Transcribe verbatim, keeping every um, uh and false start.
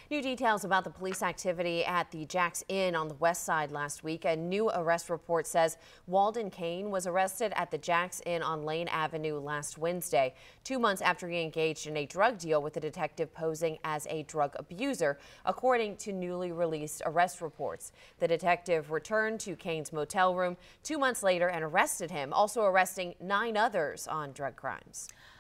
New details about the police activity at the Jax Inn on the Westside last week. A new arrest report says Waldon Caine was arrested at the Jax Inn on Lane Avenue last Wednesday, two months after he engaged in a drug deal with a detective posing as a drug abuser, according to newly released arrest reports. The detective returned to Caine's motel room two months later and arrested him, also arresting nine others on drug crimes.